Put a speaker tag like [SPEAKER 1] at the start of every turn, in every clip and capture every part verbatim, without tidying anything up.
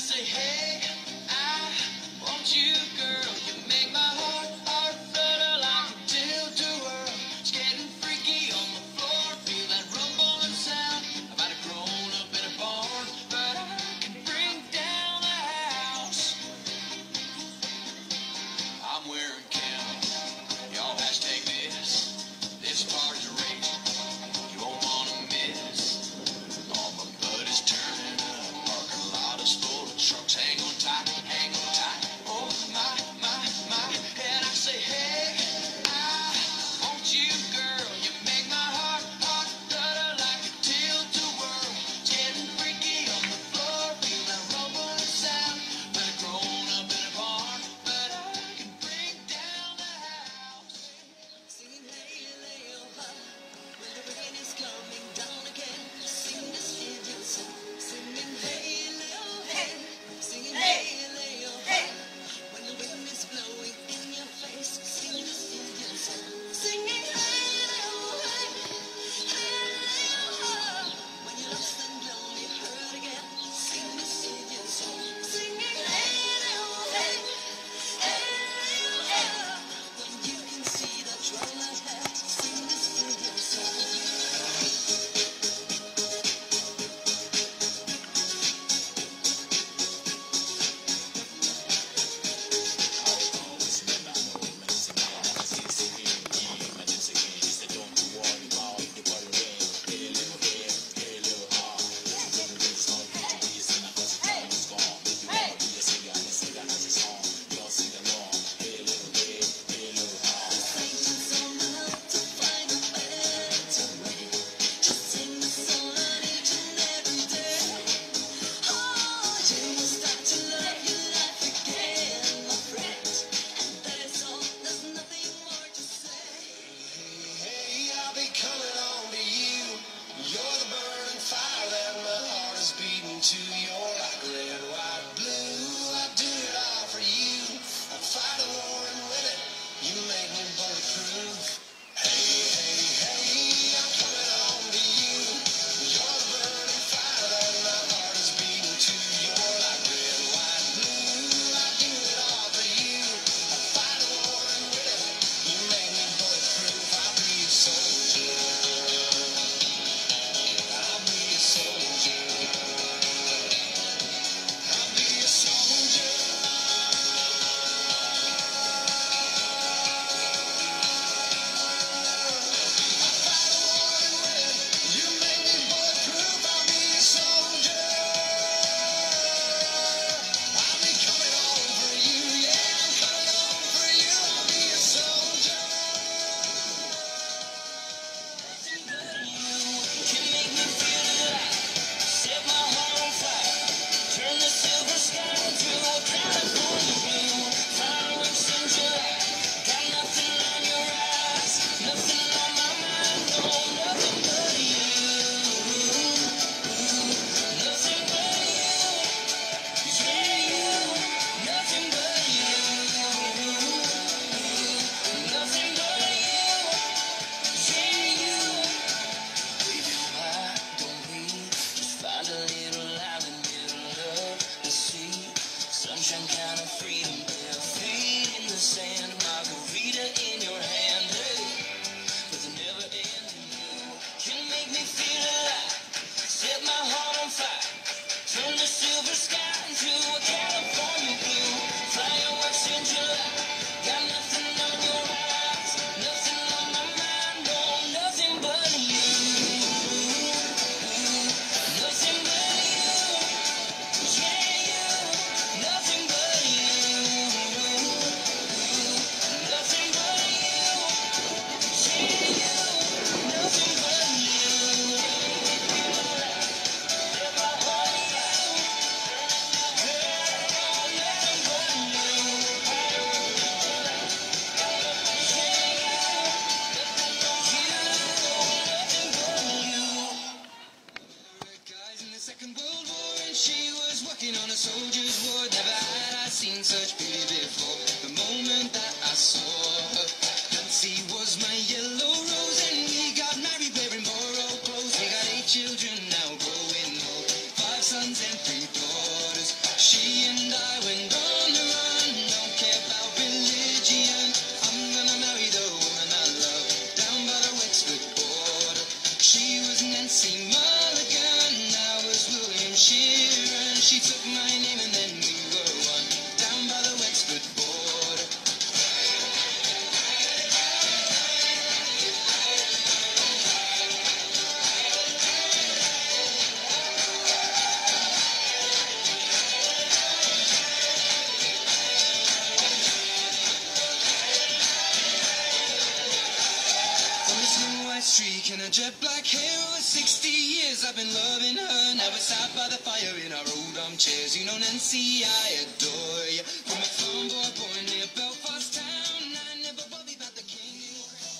[SPEAKER 1] say, hey, I want you, girl. You make my heart, heart flutter like a tilt-a-whirl. It's getting freaky on the floor. Feel that rumbling sound. I might have grown up in a barn, but I can bring down the house. I'm wearing camo. Y'all hashtag this. This party's raging. You won't wanna miss. All my blood is turning up. Parking lot is full of trucks. Hang on tight, hang on tight. Oh my, my, my. And I say, hey, I want you, girl. You make my heart, heart flutter like a tilt-a-whirl. It's getting freaky on the floor. Feel that rumbling sound. Might have grown up in a barn, but I can bring down the house.
[SPEAKER 2] Singing hey, lay, oh, ha. When the rain is coming down again, sing this Indian song. Singing hey, lay, oh, hey. Singing hey, lay, oh, ha. When the wind is blowing in your face, sing this Indian song. Singing hey, lay, oh, hey. Hey, lay, oh, ha. When you're lost and lonely, hurt again, sing this Indian song. Singing hey, lay, oh, hey. Hey, lay, oh, ha. When you can see the trouble ahead, sing this Indian song.
[SPEAKER 1] Hey, I'll be coming on to you. You're the burning fire that my heart is beating to. You're like red, white, blue. I do it all for you. I fight a war and win it. You make me bulletproof. Hey, hey, hey, I'm coming on to you. You're the burning fire that my heart is beating to. You're like red, white, blue. I do it all for you. I fight a war and win it. You make me bulletproof. I'll be a soldier. I'll be a soldier. I'll be a soldier. You make me bulletproof. I'll be a soldier. I'll be coming on for you. Yeah, I'm coming on for you. I'll be a soldier.
[SPEAKER 2] Can make me feel alive, set my heart on fire, turn the silver sky into a California blue. Fireworks in July, got nothing on your eyes, nothing on my mind, no, nothing but you, nothing but you, yeah, you, nothing but you, nothing but you, yeah, you. Baby, why don't we just find a little island, little love, the sea, sunshine, kind of freedom, bare feet in the sand, margarita in your hand, hey, with a never-ending view, can make me feel alive, set my heart on fire, turn the silver sky into a California blue, fireworks in July, got nothing on your eyes, nothing on my mind, no, nothing but you. Nothing but you, yeah, you, nothing but you, nothing but you, yeah, you, nothing but you. Let my heart you, girl, nothing but
[SPEAKER 1] children now growing old, five sons and three daughters. She
[SPEAKER 2] in a jet black hair over sixty years. I've been loving her. Now we're sat by the fire in our old armchairs. You know, Nancy, I adore you. From a farm boy born near Belfast town, I never worry about the king.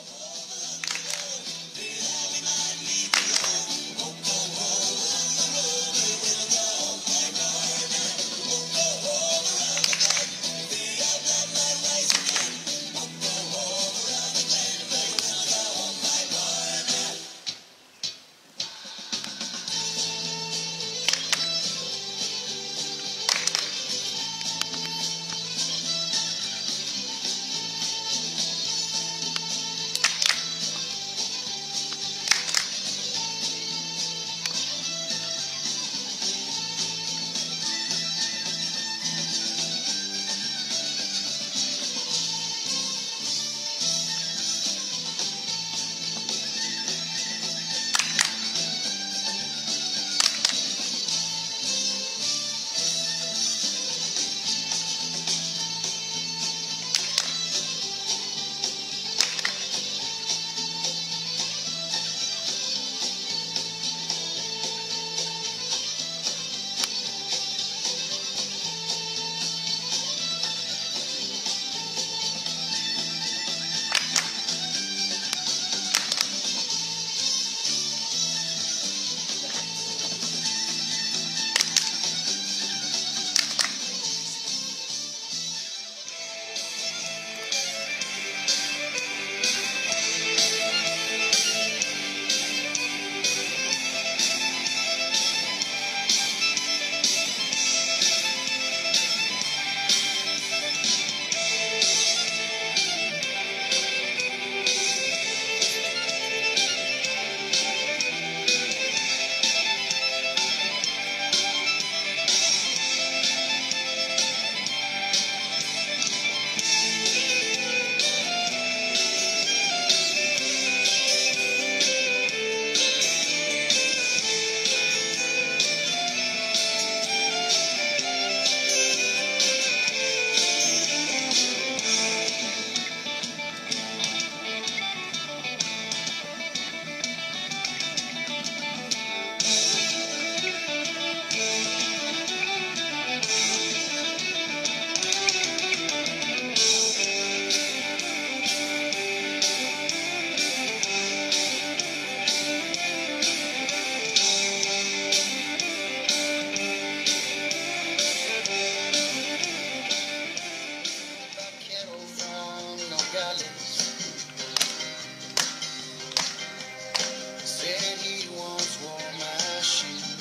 [SPEAKER 2] Said he once wore my shoes.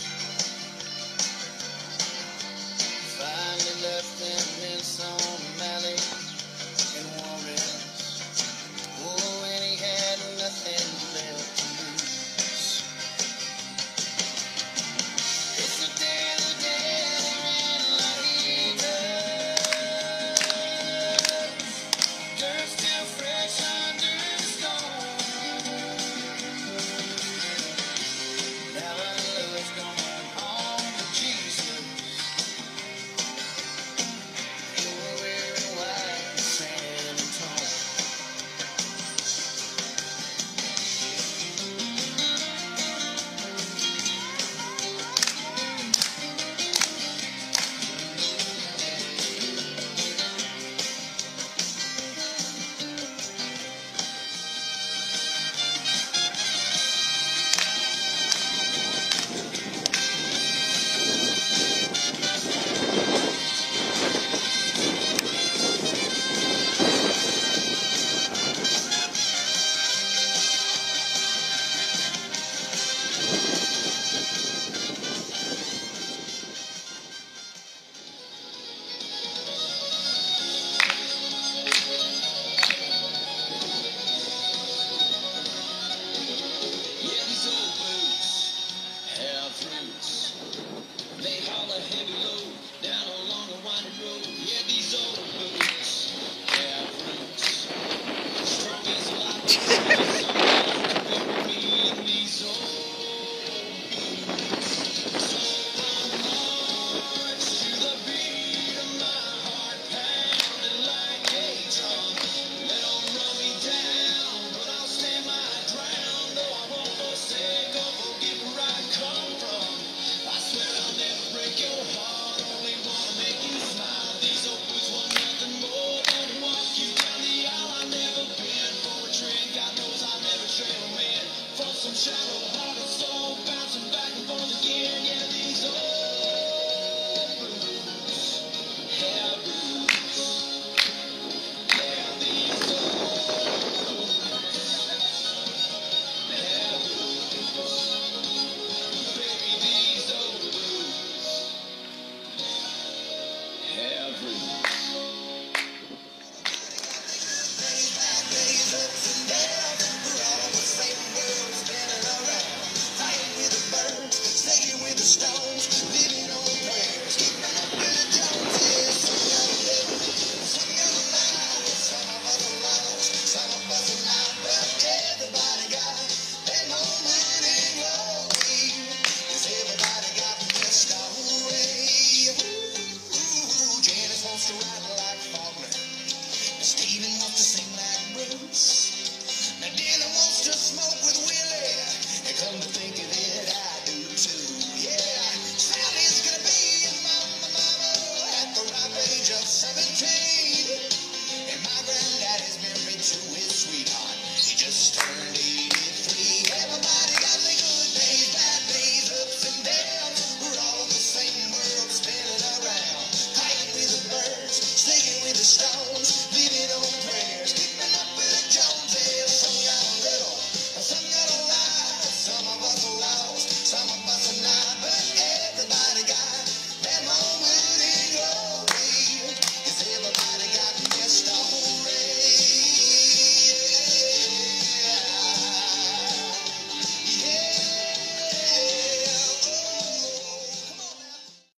[SPEAKER 2] Finally left them in some alley in Warren's. Oh, and he had nothing left to lose. It's the day of the dead and like he does. Dirt still fresh under the stone. Now I know it's going home to Jesus. You're wearing white and San Antonio. Yeah, these old boots have roots. They haul a heavy load down along a winding road. Yeah, these old boots have roots. Strong as a lot of somebody to me in these old boots. So I march to the beat of my heart pounding like a drum. Let 'em run me down, but I'll stand my ground. Steven wants to sing like Bruce. Now Dylan wants to smoke with Willie. Here comes the